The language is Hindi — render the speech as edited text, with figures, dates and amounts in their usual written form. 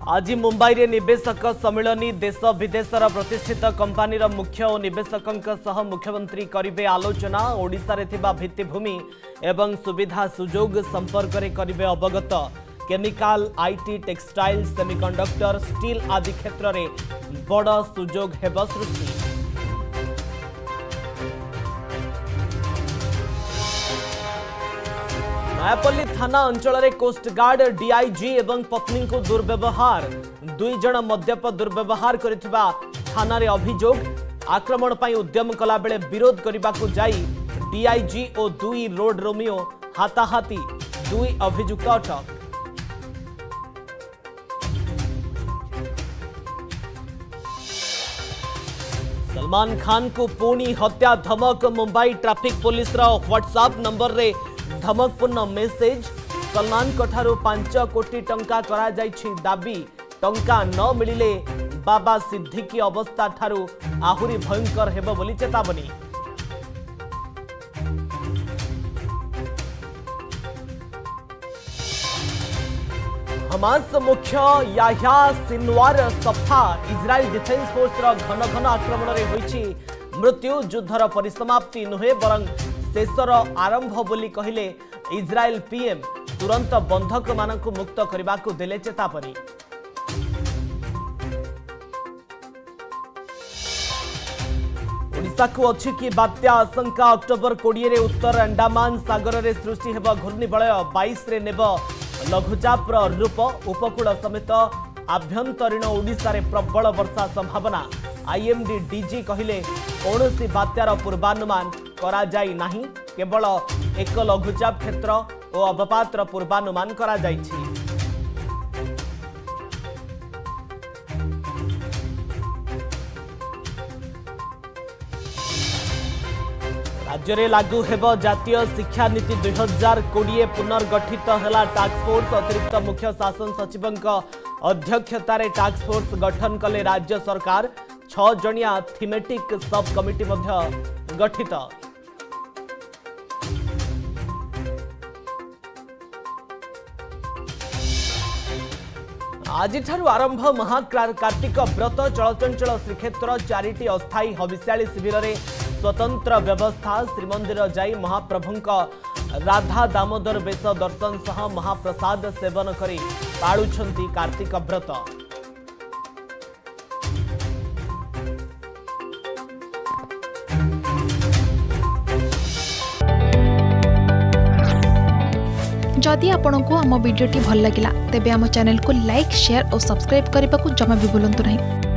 आज मुंबई रे निवेशक सम्मिलनी देश विदेशर प्रतिष्ठित कंपानी मुख्य और निवेशकों सह मुख्यमंत्री करिवे आलोचना। ओडिशा रे थिबा भित्तिभूमि एवं सुविधा सुजोग संपर्क रे करिवे अवगत। Chemical, IT, textile, semiconductor, steel आदि क्षेत्र रे बड़ सुजोग हेब सृष्टि। नयापल्ली थाना अंचल रे कोस्टगार्ड डीआईजी एवं पत्नी को दुर्व्यवहार। दुई जन मद्यप दुर्व्यवहार करिथिबा थाना रे अभियोग। आक्रमण पई उद्यम कला बेले विरोध करबाकू जाई डीआईजी और दुई रोड रोमियो हाथाहाथी। दुई अभियुक्त अटक। सलमान खान को पुणी हत्या धमक। मुंबई ट्रैफिक पुलिस रा व्हाट्सएप नंबर रे धमकपूर्ण मेसेज। सलमान ठारू 5 कोटी टंका करा जाइछि दाबी। टंका न मिलिले बाबा सिद्धिकी अवस्था ठारू आहुरी भयंकर हेब बोली चेतावनी। हमास मुख्य याह्या सिनवार सफा। इजराइल डिफेंस फोर्स रा घन घन आक्रमण रे होइछि मृत्यु। युद्धर परिसमाप्ति नुहे बरं शेषर आरंभ बोली कहिले इजराइल पीएम। तुरंत बंधक मानक मुक्त करने को देले चेतावनी। ओडिशा को अछि कि बात्या आशंका। अक्टोबर 20 रे उत्तर अंडमान सागर रे सृष्टि हेब घूर्णिबलय। 22 रे नेब लघुचाप रूप। उपकूल समेत आभ्यंतरीण ओडिशा रे प्रबल वर्षा संभावना। आईएमडी डीजी कहिले कौनसी बात्यार पूर्वानुमान करा जाई नाही। केवल एक लघुचाप क्षेत्र और अवपातर पूर्वानुमान करा जाइछि। राज्य रे लागू हेब जातीय शिक्षा नीति 2020। पुनर्गठित हेला टास्क फोर्स। अतिरिक्त मुख्य शासन सचिवंक अध्यक्षतार टास्क फोर्स गठन कले राज्य सरकार। 6 जणिया थीमेटिक सब कमिटी मध्य गठित। आज आरंभ महाकार्तिक व्रत। चलचंचल श्रीक्षेत्र 4टी अस्थायी हविष्याली शिविर रे स्वतंत्र व्यवस्था। श्रीमंदिर जाई महाप्रभुंक राधा दामोदर बेश दर्शन सह महाप्रसाद सेवन करी पाळुछंती कार्तिक व्रत। जदि आपंक आम भिडी भल लगा तेब आम चैनल को लाइक, शेयर और सब्सक्राइब करने को जमा भी भूलु नहीं।